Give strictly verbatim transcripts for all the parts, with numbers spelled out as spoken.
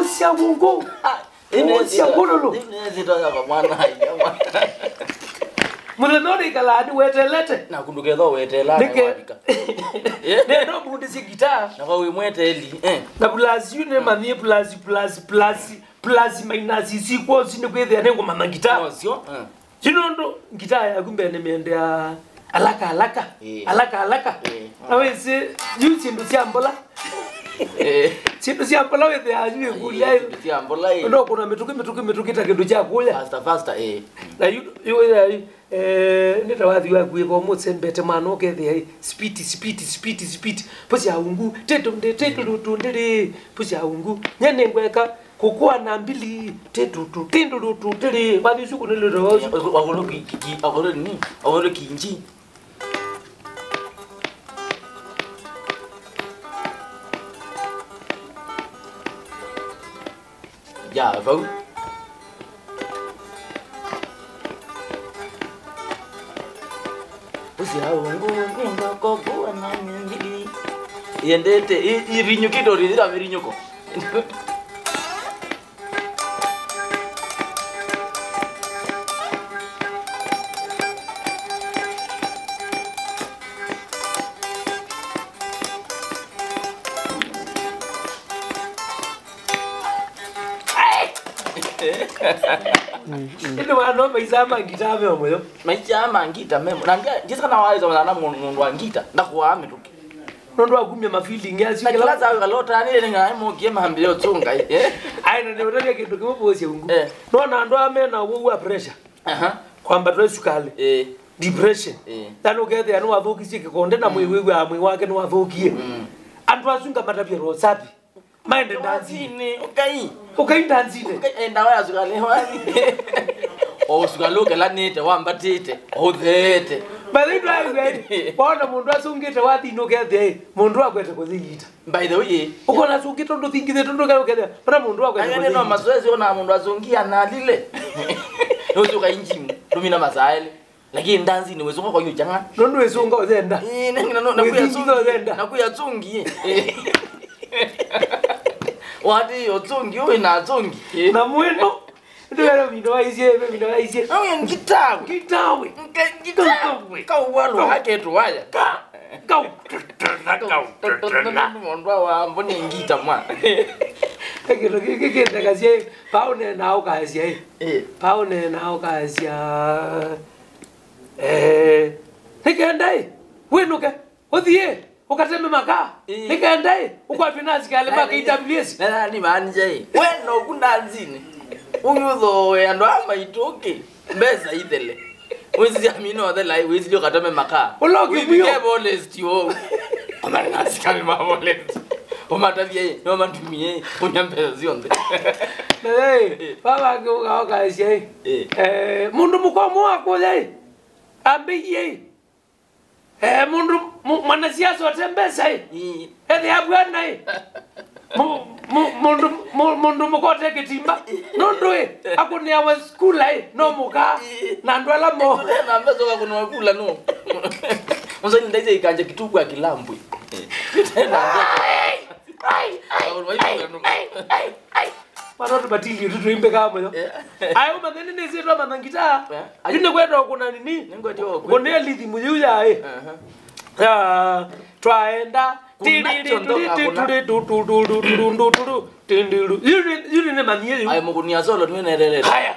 Vuusya uungu. Vuusya uungu. Inezitoya kwa mwana haija. Mule nori kalani wetelete. Na kunduketho wetela na wadika. Ne no mundisi gitaa. Na kwa wimwete eli. Eh. Na plus yune manie plus plus plus plus minus is equals ni kwethe nengo mama gitaa. No sio? Eh. Chinondo gitaa ya kumbe nimeendea alaka alaka. Alaka alaka. Na wese yusi ndo siambola. Eh. Sindu siambola wethe ajue kulia. Siambola. Ndo kuna mituki mituki mituki takindu cha kulia. Faster faster eh. Na yu yu eh nita wathi wa kuiko mutsembete mwana okethe speed speed speed speed Vuusya uungu teto nde teto ndere Vuusya uungu nyene ngweka kukua na mbili teto tu tendo tu ndere wathi suku nile ro wagolo kiki wagolo ni wagolo kinji ya vau Vuusya uungu ningo kokua na mbili yendete irinyuki dori dira mirinyuko Ndo wana maisa mangita memo yo. Maisa mangita memo. Nangia jisa na waiza na mundu wangita ndakuame tuki. Nondo agumya ma feeling yazi kila kila zawe kalota ni lenga mo gie mahambio tsunga eh. Ai na ndio ndio kitu kimo Vuusya uungu. No na ndo amena wo pressure. Aha. Kwamba twa sukali. Eh. Depression. Eh. Tano gethe anu wathukisie kikonde na mwiwe amwe wake no wathukie. Mm. Andu asunga matapia rosapi. Mind danzini okay okay danzini okay enda wa sukale wani o sukaloke la nete wambatite o thete bali ndwaye bona mundu asungite wathi no gethe mundu akwete kuthigita by the way uko na sungite ndo thingithe ndo gethe bara mundu akwete kuthigita no mazoezi ona mundu azungia na lile uzuka injimu dumina mazaele lakini ndanzi ni wezunga kwa yujanga ndo wezunga ozenda eh nangina no nakuyazunga nakuyazungi eh wadi yotungi uwe na tungi na mwendo ndio yale mindo aizie mindo aizie awe ngitawe ngitawe ngitawe ka walo hake tu waya ka ka ka mondwa wa mboni ngita mwa kile kile kile kazie paone na okazie eh paone na okazia eh nikendai wenuke othie ukateme maka nikaendai uko finance kale maka I W S na ni manje weno kundanzini uyudho we ando ama itoke mbeza idele wezi amino the lai wezi lyo kateme maka uloki buyo ke bolest yo amana sikale ma bolest o matavie no mantumie unyambeza zionde na eh baba ngo okazie eh mundu mukomo wako dai ambiye eh mundu mwanasiasa watembesa hii eti abwana hii mundu mundu mukote kitimba nondwe akuni awa school hii no muka na ndwala mo na mbezo kwa kuna wakula no mwanzo ni ndaize ikanje kitubu ya kilambwe ai ai ai Paro tubatili tu tuimbe kama yo. Ayo madeni ni zero manangita. Yune kwedo kuna nini? Ngotyo. Kone lithi muyuya eh. Ah, twaenda yule ne manie. Ayo mugunia solo tuenelele. Haya.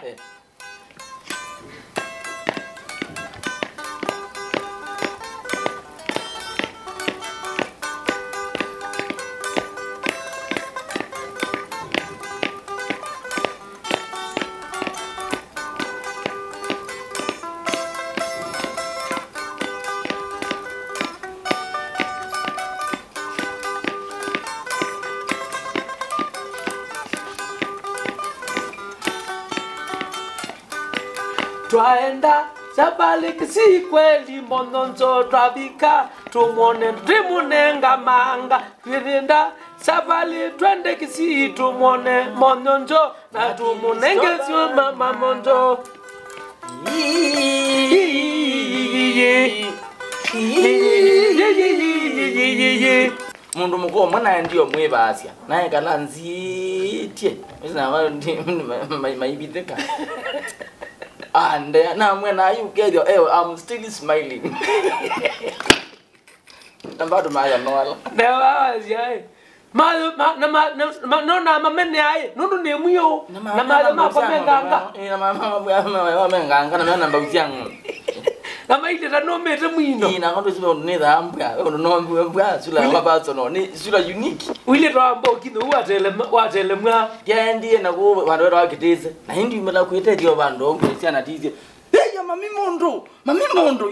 Twaenda sabali kisi kweli mononzo twabika tumone trimunenga manga kwirinda sabali twende kisi tumone mononzo na tumunenge sio mama monzo mundu muko mwana ndio mwebasya naye kalanzitie isina maibitheka ande na mwana yukedio eh I'm still smiling tambado maya noala na wazi ma na ma no na mamene ai nundu ne muyo na ma ma komenganga na mama wa menganga na namba uziangu na maite ta no mete mwino ina ngondo sibe ne dhambwa ono no mbwa sula mabazo no ni sula unique wile to ambo kino watele watele mwa yandie na ku vandu wa kitese na hindi imela kuite dio vandu ngesi anatize hey mami mundu mami mundu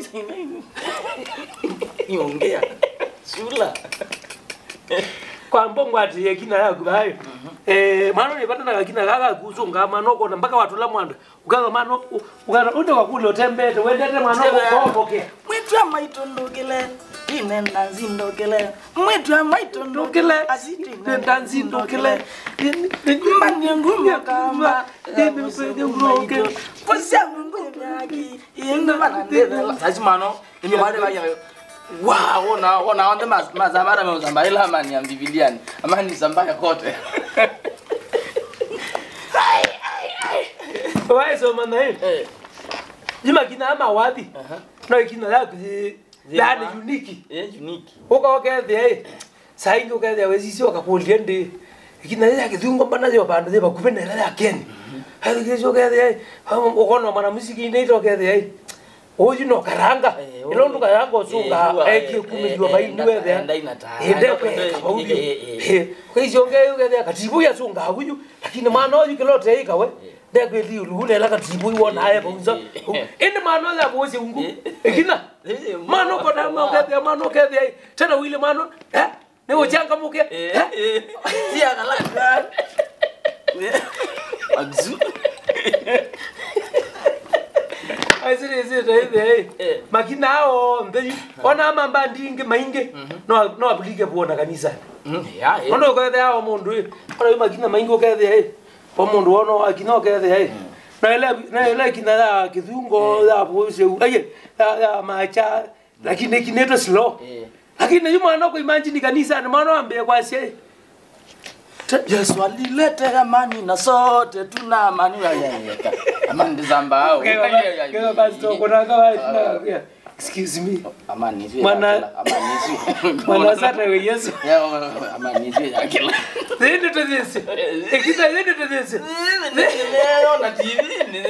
iongea sula kwa mbongo ati yekina yaku bayo eh mano ni patana kakina kaka kuzunga manoko na mpaka watu la mwanda ukaga mano ukara ndo wakule utembete wendete manoko koboke mwitu amaitondokele ine nanzindokele mwitu amaitondokele asiti nanzindokele mani ngumya kamba demi pede ngoke posia ngumyaki inga manandela sasa mano ni bade baya wow ona ona onde mas mazabara mozamba ila amani ya Biblia amani zambaya kote ai ai ai why so man eh jima kina ama wapi no kina la kuzi yani unique eh unique uko okay the sai ngo ka the wezi sio ka kuliende kina ya kidungo bana yo banda de bakupenda ila ya ken hadi kesho ka the ukono mwana muziki ni to ka the oyu no karanga ilondo karanga osunga eki kumijwa bainwe the ende kwe kaudi kwizonge yuge katibu ya sunga huyu lakini maana oyu kilote ikawe ndekwe li ulune la katibu iwona haya bonza ende maana ya bozi ungu ekina maana ko da mo ke maana ke the tena wile maana eh ne ojanga muke eh tia kala agzu aisiri siri hivi eh makina hao ndei ona mamba ndinge mainge no no aplike buona kanisa ya eh ono ko the hao mundu ona makina mainge ko the eh po mundu ono akino ko the eh na ile na ile kina ya kizungo ya bose aye ya macha lakini kineto slow lakini yuma anako imagine kanisa ni maana ambe kwa sie Yesu alilete amani na sote tuna amani ya yeka amani zamba hao kwa basi to kuna kama excuse me amani sio mana amani sio mana sasa we Yesu amani sio yakila ndio to this ikita ndio to this leo na T V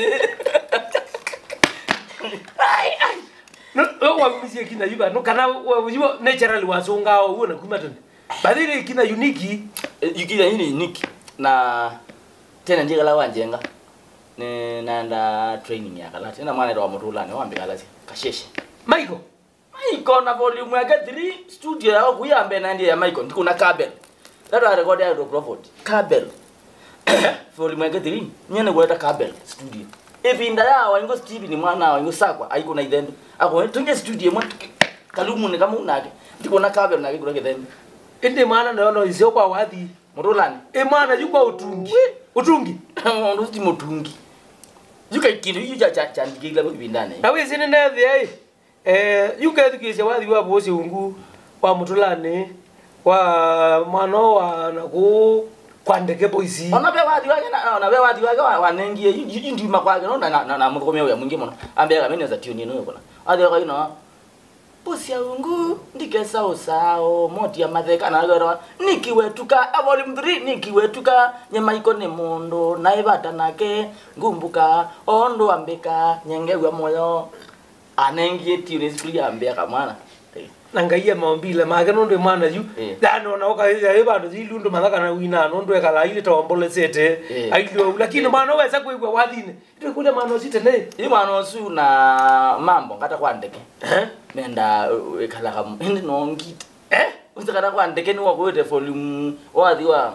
ai ai no wa muziki kina yuba no kana yuba naturally wazunga uona kumata badili kina unique yukira hili unique na tena njega la wanjenga ne nanda training ya kala tena mwana wa mutulane wambe kala kasheshe Michael Michael na volume ya three studio yao kuyambe na ndiye ya Michael kuna kabel that are record ya Crawford kabel volume ya three nyene kuleta kabel studio evinda ya wango Steve ni mwana wango sakwa aiko na idendo ako tunge studio mwa kalumu ni kama unake ndiko na kabel na kiko kidendo ende maana naona izio kwa wadhi mutulane e maana yuko utungi utungi ndo sti mutungi yuka ikindu yuja cha cha ndigila kubindane awe sine na the eh yuka tukise wadhi wa bose ungu wa mutulane wa mano wa na ku kwandeke boisi ona be wadhi wake na ona be wadhi wake wanengie yindi makwake no na na mukomeo ya mwingi mono ambe ka mene za tioni no kona ade ka ino Vuusya uungu ndikesa usao moti ya matheka na gero nikiwetuka volume three nikiwetuka nyama iko ni mundu na ibata nake ngumbuka ondo ambeka nyengegwa moyo anengie tire sipuli ambeka mwana nangaia maombile magano ndo mwana yu dano na oka ya ibado zilundo mathaka na wina no ndo ekala ile tombole sete ailo lakini mwana wesa kuigwa wathine ndo kule mwana site ne i mwana su na mambo ngata kwa ndeke eh menda ekala kam ndi no ngita eh uzakata kwa ndeke ni wakwete volume wathi wa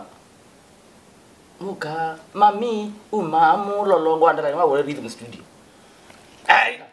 muka mami umamu lolongo andala wa rhythm studio ai